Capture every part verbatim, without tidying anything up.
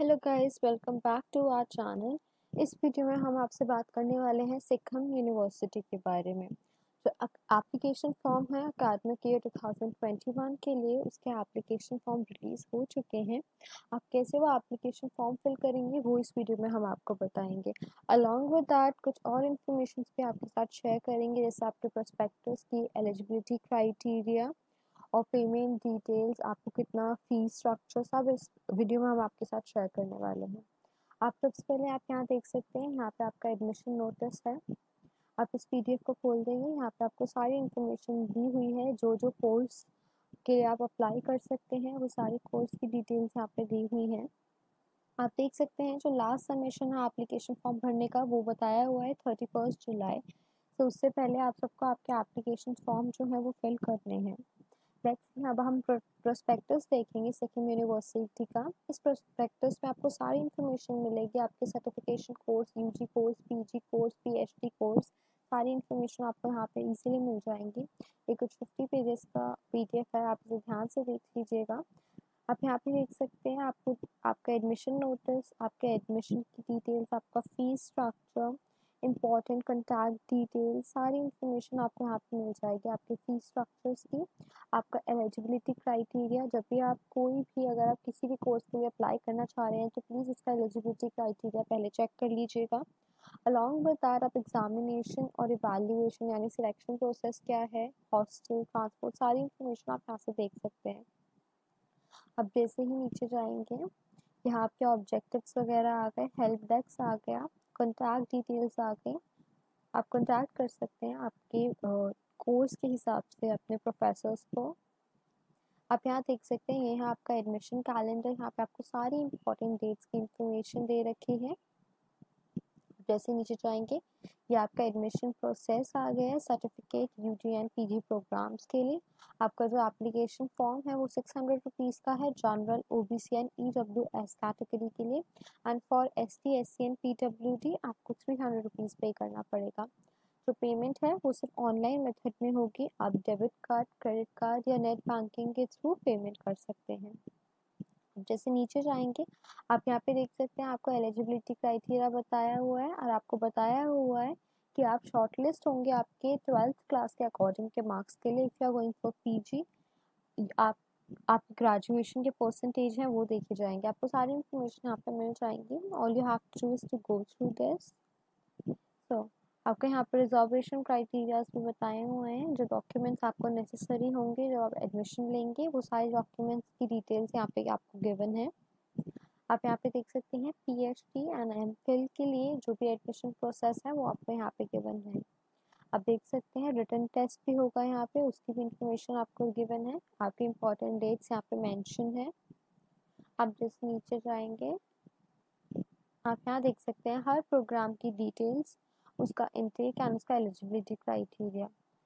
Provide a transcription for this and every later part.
Hello guys, welcome back to our channel. इस video में हम आपसे बात करने वाले हैं सिक्किम यूनिवर्सिटी के बारे में। जो एप्लीकेशन फॉर्म है अकादमिक ईयर दो हज़ार इक्कीस के लिए, उसके एप्लीकेशन फॉर्म रिलीज़ हो चुके हैं। आप कैसे वो एप्लीकेशन फॉर्म फिल करेंगे वो इस वीडियो में हम आपको बताएंगे। अलॉन्ग विद दैट कुछ और इन्फॉर्मेशन भी आपके साथ शेयर करेंगे, जैसे आपके प्रोस्पेक्टस की एलिजिबिलिटी क्राइटेरिया और पेमेंट डिटेल्स, आपको कितना फीस स्ट्रक्चर, सब इस वीडियो में हम आपके साथ शेयर करने वाले हैं। आप सबसे पहले आप यहाँ देख सकते हैं, यहाँ पे आपका एडमिशन नोटिस है। आप इस पीडीएफ को खोल देंगे, यहाँ पे आपको सारी इन्फॉर्मेशन दी हुई है। जो जो कोर्स के लिए आप अप्लाई कर सकते हैं वो सारे कोर्स की डिटेल्स यहाँ पे दी हुई हैं। आप देख सकते हैं जो लास्ट सबमिशन है एप्लीकेशन फॉर्म भरने का, वो बताया हुआ है थर्टी फर्स्ट जुलाई। तो उससे पहले आप सबको आपके एप्लीकेशन फॉर्म जो है वो फिल करने हैं। नेक्स्ट अब हम प्रोस्पेक्टस देखेंगे सिक्किम यूनिवर्सिटी का। इस प्रोस्पेक्टस में आपको सारी इन्फॉर्मेशन मिलेगी, आपके certification course, UG course, PG course, PhD course, सारी इन्फॉर्मेशन आपको यहाँ पे इजीली मिल जाएंगी। ये कुछ फिफ्टी पेजेस का पीडीएफ है, आप इसे ध्यान से देख लीजिएगा। आप यहाँ पे देख सकते हैं आपको आपका एडमिशन नोटिस, आपके एडमिशन की डिटेल्स, आपका fees structure, important contact details, सारी इन्फॉर्मेशन आपको यहाँ पे मिल जाएगी। आपके फीस स्ट्रक्चर्स की, आपका एलिजिबिलिटी क्राइटेरिया, जब भी आप कोई भी अगर आप किसी भी कोर्स के लिए अप्लाई करना चाह रहे हैं तो प्लीज़ उसका एलिजिबिलिटी क्राइटेरिया पहले चेक कर लीजिएगा। अलॉन्ग विद दैट आप एग्जामिनेशन और इवैल्यूएशन यानी सिलेक्शन प्रोसेस क्या है, हॉस्टल, ट्रांसपोर्ट, सारी इन्फॉर्मेशन आप यहाँ से देख सकते हैं। अब जैसे ही नीचे जाएंगे, यहाँ आपके ऑब्जेक्टिव्स वगैरह आ गए, हेल्प डेस्क आ गया, कॉन्टैक्ट डिटेल्स आ गए। आप कॉन्टैक्ट कर सकते हैं आपके कोर्स के हिसाब से अपने प्रोफेसर्स को। आप यहाँ देख सकते हैं, ये है आपका एडमिशन कैलेंडर। यहाँ पे आपको सारी इंपॉर्टेंट डेट्स की इंफॉर्मेशन दे रखी है। जैसे नीचे जाएंगे, ये आपका एडमिशन प्रोसेस आ गया है certificate UG and PG programs के लिए। आपका जो एप्लीकेशन फॉर्म है वो सिक्स हंड्रेड रुपीज़ का है general, OBC and EWS category के लिए, and for S T S C and PWD आपको थ्री हंड्रेड रुपीज़ पे करना पड़ेगा। जो पेमेंट है वो सिर्फ ऑनलाइन मेथड में होगी। आप डेबिट कार्ड, क्रेडिट कार्ड या नेट बैंकिंग के थ्रू पेमेंट कर सकते हैं। जैसे नीचे जाएंगे, आप यहाँ पे देख सकते हैं आपको एलिजिबिलिटी क्राइटेरिया बताया हुआ है, और आपको बताया हुआ है कि आप शॉर्टलिस्ट होंगे आपके ट्वेल्थ क्लास के अकॉर्डिंग के मार्क्स के लिए। If you are going for PG, आप आप ग्रेजुएशन के परसेंटेज हैं वो देखे जाएंगे। आपको सारी इन्फॉर्मेशन यहाँ पे मिल जाएंगी। All you have to choose to go through this. So आपके यहाँ पर रिजर्वेशन क्राइटेरियाज भी बताए हुए हैं। जो डॉक्यूमेंट्स आपको नेसेसरी होंगे जब आप एडमिशन लेंगे, वो सारे डॉक्यूमेंट्स की डिटेल्स यहाँ पे आपको गिवन है। आप यहाँ पे देख सकते हैं पीएचडी एंड एमफिल के लिए जो भी एडमिशन प्रोसेस है वो आपको यहाँ पे गिवन है। आप देख सकते हैं रिटन टेस्ट भी होगा यहाँ पे, उसकी भी इंफॉर्मेशन आपको गिवन है। आपकी इंपॉर्टेंट डेट्स यहाँ पे मेंशन है। आप जैसे नीचे जाएंगे, आप यहाँ देख सकते हैं हर प्रोग्राम की डिटेल्स, उसका इंटेक एंड उसका एलिजिबिलिटी क्राइटेरिया।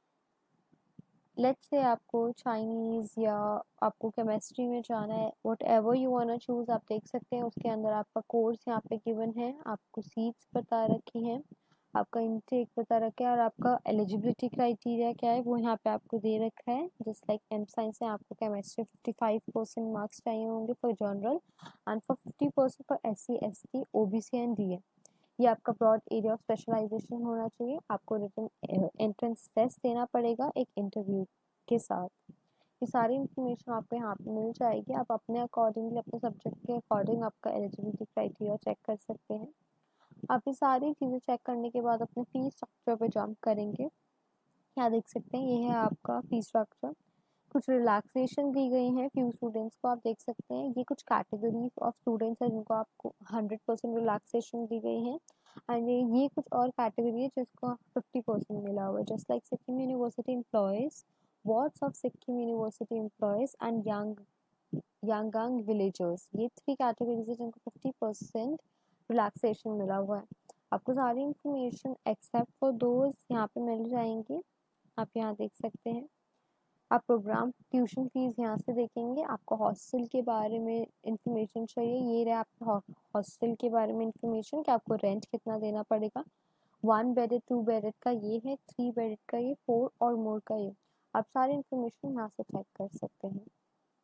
लेट्स से आपको चाइनीज़ या आपको केमिस्ट्री में जाना है, whatever you want choose, आप देख सकते हैं उसके अंदर आपका कोर्स यहाँ पे गिवन है, आपको सीट्स बता रखी हैं, आपका इंटेक बता रखा है, और आपका एलिजिबिलिटी क्राइटेरिया क्या है वो यहाँ पे आपको दे रखा है। जस्ट लाइक एम साइंस में आपको chemistry fifty five percent marks चाहिए होंगे for general, and for fifty percent for S C S T O B C and D A. ये आपका ब्रॉड एरिया ऑफ स्पेशलाइजेशन होना चाहिए। आपको रिटन एंट्रेंस टेस्ट देना पड़ेगा एक इंटरव्यू के साथ। ये सारी इन्फॉर्मेशन आपको यहाँ पे मिल जाएगी। आप अपने अकॉर्डिंगली, अपने सब्जेक्ट के अकॉर्डिंग आपका एलिजिबिलिटी क्राइटेरिया चेक कर सकते हैं। आप ये सारी चीज़ें चेक करने के बाद अपने फीस स्ट्रक्चर पे जंप करेंगे। यहाँ देख सकते हैं, ये है आपका फीस स्ट्रक्चर। कुछ रिलैक्सेशन दी गई हैं फ्यू स्टूडेंट्स को, आप देख सकते हैं ये कुछ कैटेगरी ऑफ स्टूडेंट्स हैं जिनको आपको हंड्रेड परसेंट रिलैक्सेशन दी गई है, एंड ये कुछ और कैटेगरी है जिसको फिफ्टी परसेंट मिला हुआ है। Just like Sikkim university employees, wards of Sikkim university employees and यंग यांगंग विलेजर्स, ये थ्री कैटेगरीज है जिनको फिफ्टी परसेंट रिलैक्सेशन मिला हुआ है। आपको सारी इंफॉर्मेशन एक्सेप्ट फॉर दोज यहाँ पे मिल जाएंगी। आप यहाँ देख सकते हैं। आप प्रोग्राम ट्यूशन फीस यहाँ से देखेंगे। आपको हॉस्टल के बारे में इंफॉर्मेशन चाहिए, ये रहा आपके हॉस्टल के बारे में इंफॉर्मेशन कि आपको रेंट कितना देना पड़ेगा। वन बेडेड, टू बेडेड का ये है, थ्री बेडेड का ये, फोर और मोर का ये। आप सारी इंफॉर्मेशन यहाँ से चेक कर सकते हैं।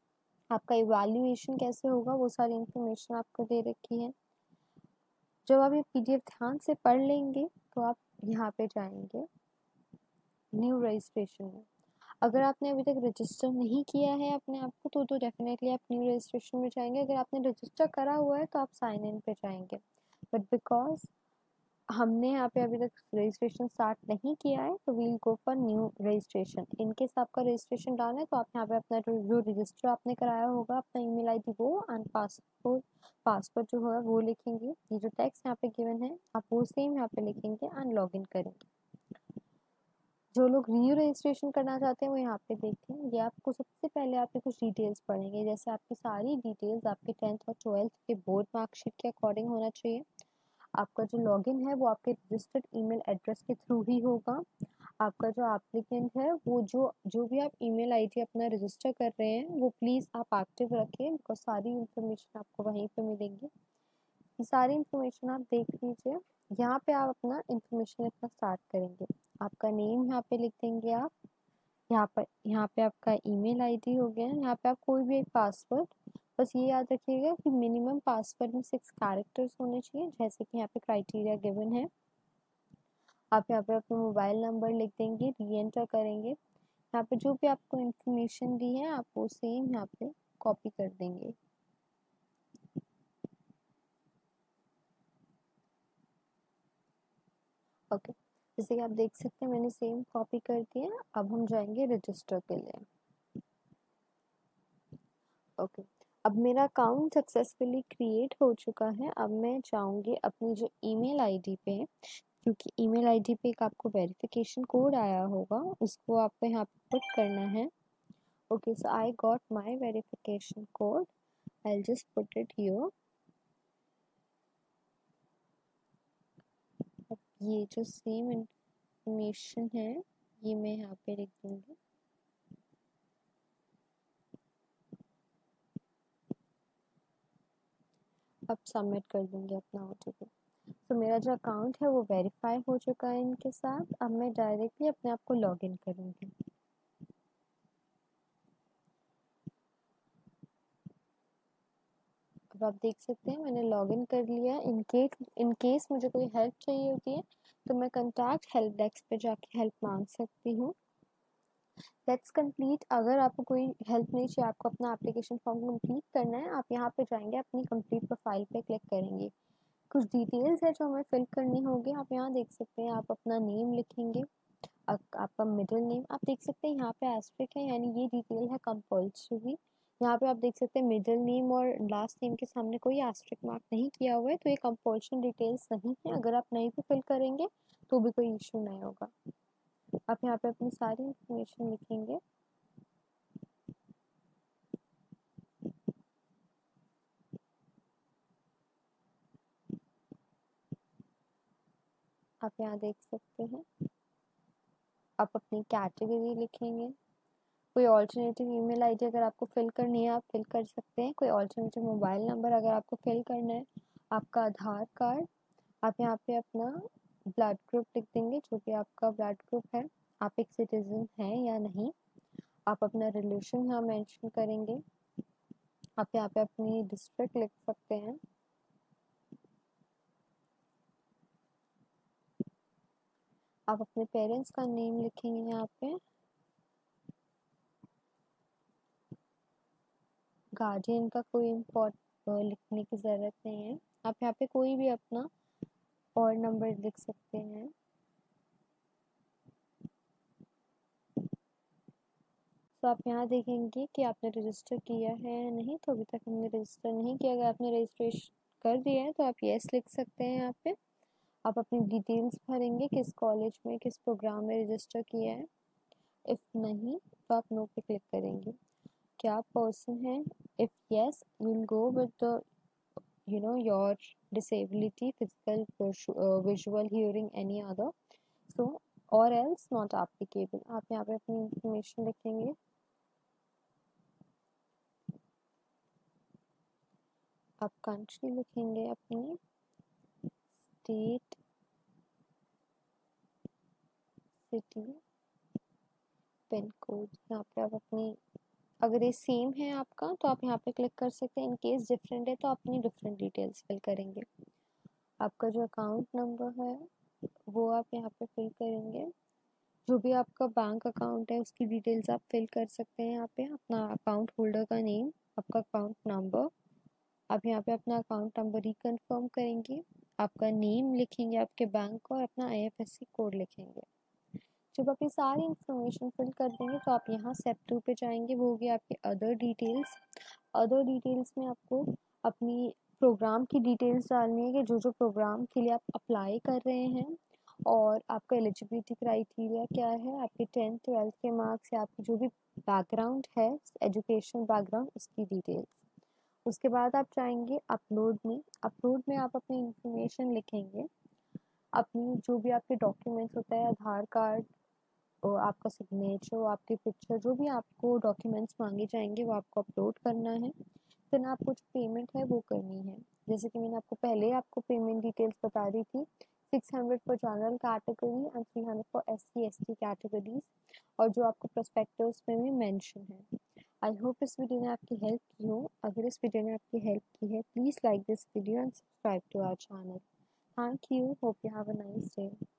आपका इवैल्यूएशन कैसे होगा वो सारी इन्फॉर्मेशन आपको दे रखी है। जब आप ये पीडीएफ ध्यान से पढ़ लेंगे तो आप यहाँ पे जाएंगे न्यू रजिस्ट्रेशन में। अगर आपने अभी तक रजिस्टर नहीं किया है अपने आप को तो तो डेफिनेटली आप न्यू रजिस्ट्रेशन में जाएंगे। अगर आपने रजिस्टर करा हुआ है तो आप साइन इन पे जाएंगे। बट बिकॉज हमने यहाँ पे अभी तक रजिस्ट्रेशन स्टार्ट नहीं किया है तो we'll go for new registration. In case आपका रजिस्ट्रेशन डाउन है तो आप यहाँ पे अपना जो जो रजिस्टर आपने कराया होगा अपना ईमेल आईडी वो एंड पासवर्ड पासवर्ड जो होगा वो लिखेंगे। ये जो टेक्स्ट यहाँ पे गिवन है आप वो सेम यहाँ पे लिखेंगे एंड लॉग इन करेंगे। जो लोग न्यू रजिस्ट्रेशन करना चाहते हैं वो यहाँ पे देखें। ये आपको सबसे पहले आपके कुछ डिटेल्स पढ़ेंगे, जैसे आपकी सारी डिटेल्स आपके टेंथ और ट्वेल्थ के बोर्ड मार्कशीट के अकॉर्डिंग होना चाहिए। आपका जो लॉगिन है वो आपके रजिस्टर्ड ईमेल एड्रेस के थ्रू ही होगा। आपका जो एप्लीकेंट है वो जो जो भी आप ईमेल आईडी अपना रजिस्टर कर रहे हैं वो प्लीज़ आप एक्टिव रखें, बिकॉज सारी इंफॉर्मेशन आपको वहीं पे मिलेंगी। ये सारी इंफॉर्मेशन आप देख लीजिए। यहाँ पे आप अपना इंफॉर्मेशन लिखना स्टार्ट करेंगे। आपका नेम यहाँ पे लिख देंगे आप। यहाँ पर यहाँ पे आपका ईमेल आईडी हो गया। यहाँ पे आप कोई भी एक पासवर्ड, बस ये याद रखिएगा कि मिनिमम पासवर्ड में सिक्स कैरेक्टर्स होने चाहिए, जैसे कि यहाँ पे क्राइटेरिया गिवन है। आप यहाँ पे अपना मोबाइल नंबर लिख देंगे, री एंटर करेंगे। यहाँ पे जो भी आपको इंफॉर्मेशन दी है आप वो सेम यहाँ पे कॉपी कर देंगे। ओके, जैसे कि आप देख सकते हैं मैंने सेम कॉपी कर दिया। अब हम जाएंगे रजिस्टर के लिए। ओके, अब मेरा अकाउंट सक्सेसफुली क्रिएट हो चुका है। अब मैं जाऊंगी अपनी जो ईमेल आईडी पे, क्योंकि ईमेल आईडी पे एक आपको वेरिफिकेशन कोड आया होगा, उसको आपको यहाँ पे पुट करना है। Okay, so I got my verification code, I will just put it here. अब ये जो सेम इंफॉर्मेशन है ये मैं यहाँ पे लिख दूंगी। अब सबमिट कर दूंगी अपना ओटीपी। तो मेरा जो अकाउंट है वो वेरीफाई हो चुका है इनके साथ। अब मैं डायरेक्टली अपने आप को लॉग इन करूँगी। अब आप देख सकते हैं मैंने लॉग इन कर लिया। इन केस इन केस मुझे कोई हेल्प चाहिए होती है तो मैं कंटैक्ट हेल्प डेस्क पे जाके हेल्प मांग सकती हूँ। Let's complete. अगर आपको कोई हेल्प नहीं चाहिए, आपको अपना एप्लीकेशन फॉर्म कंप्लीट करना है, आप यहाँ पे जाएंगे, अपनी कंप्लीट प्रोफाइल पे क्लिक करेंगे। कुछ डिटेल्स है जो हमें फिल करनी होगी। आप यहाँ देख सकते हैं, आप अपना नेम लिखेंगे, आपका मिडिल नेम। आप देख सकते हैं यहाँ पे एस्ट्रिक है, यानी ये डिटेल है कंपल्सरी। यहाँ पे आप देख सकते हैं मिडिल नेम और लास्ट नेम के सामने कोई एस्ट्रिक मार्क नहीं किया हुआ है, तो ये कंपल्सन डिटेल्स नहीं है। अगर आप नहीं भी फिल करेंगे तो भी कोई इशू नहीं होगा। आप यहाँ पे अपनी सारी इंफॉर्मेशन लिखेंगे। आप यहाँ देख सकते हैं, आप अपनी कैटेगरी लिखेंगे। कोई ऑल्टरनेटिव ईमेल आईडी अगर आपको फिल करनी है आप फिल कर सकते हैं। कोई ऑल्टरनेटिव मोबाइल नंबर अगर आपको फिल करना है। आपका आधार कार्ड। आप यहाँ पे अपना ब्लड ग्रुप लिख देंगे, जो भी आपका ब्लड ग्रुप है। आप एक सिटीजन हैं या नहीं। आप अपना रिलेशन यहाँ मेंशन करेंगे। आप यहाँ पे अपनी डिस्ट्रिक्ट लिख सकते हैं। आप अपने पेरेंट्स का नेम लिखेंगे यहाँ पे। गार्जियन का कोई इम्पोर्ट लिखने की ज़रूरत नहीं है। आप यहाँ पे कोई भी अपना और नंबर लिख सकते हैं। तो आप यहाँ देखेंगे कि आपने रजिस्टर किया है या नहीं। तो अभी तक हमने रजिस्टर नहीं किया। अगर आपने रजिस्ट्रेशन कर दिया है तो आप येस लिख सकते हैं। यहाँ पे आप अपनी डिटेल्स भरेंगे, किस कॉलेज में किस प्रोग्राम में रजिस्टर किया है। इफ़ नहीं तो आप नो पे क्लिक करेंगे। क्या पर्सन है? If yes you will go with the you know your disability, physical, uh, visual, hearing, any other, so or else not applicable। आप यहाँ पे अपनी इंफॉर्मेशन लिखेंगे। आप कंट्री लिखेंगे, अपनी स्टेट, सिटी, पिन कोड। यहाँ पे आप अपनी अगर ये सेम है आपका तो आप यहाँ पे क्लिक कर सकते हैं। इन केस डिफरेंट है तो आप अपनी डिफरेंट डिटेल्स फिल करेंगे। आपका जो अकाउंट नंबर है वो आप यहाँ पे फिल करेंगे। जो भी आपका बैंक अकाउंट है उसकी डिटेल्स आप फिल कर सकते हैं। यहाँ पे अपना अकाउंट होल्डर का नेम, आपका अकाउंट नंबर, आप यहाँ पे अपना अकाउंट नंबर रिकन्फर्म करेंगे, आपका नेम लिखेंगे आपके बैंक का और अपना I F S C code लिखेंगे। जब आप ये सारी इन्फॉर्मेशन फिल कर देंगे तो आप यहाँ स्टेप टू पे जाएंगे, वो होगी आपके अदर डिटेल्स। अदर डिटेल्स में आपको अपनी प्रोग्राम की डिटेल्स डालनी है कि जो जो प्रोग्राम के लिए आप अप्लाई कर रहे हैं और आपका एलिजिबिलिटी क्राइटेरिया क्या है, आपके टेंथ ट्वेल्थ के मार्क्स या आपकी जो भी बैकग्राउंड है एजुकेशन बैकग्राउंड उसकी डिटेल्स। उसके बाद आप जाएंगे अपलोड में। अपलोड में आप अपनी इंफॉर्मेशन लिखेंगे, अपनी जो भी आपके डॉक्यूमेंट्स होता है, आधार कार्ड और आपका सिग्नेचर, आपकी पिक्चर, जो भी आपको डॉक्यूमेंट्स मांगे जाएंगे वो आपको अपलोड करना है। फिर आपको जो पेमेंट है वो करनी है। जैसे कि मैंने आपको पहले आपको पेमेंट डिटेल्स बता दी थी, six hundred for general category and three hundred for S C S T categories, और जो आपको प्रोस्पेक्टस में भी मेंशन है। आई होप इस वीडियो ने आपकी हेल्प की हो। अगर इस वीडियो ने आपकी हेल्प की है please like this video and subscribe to our channel. Thank you. Hope you have a nice day.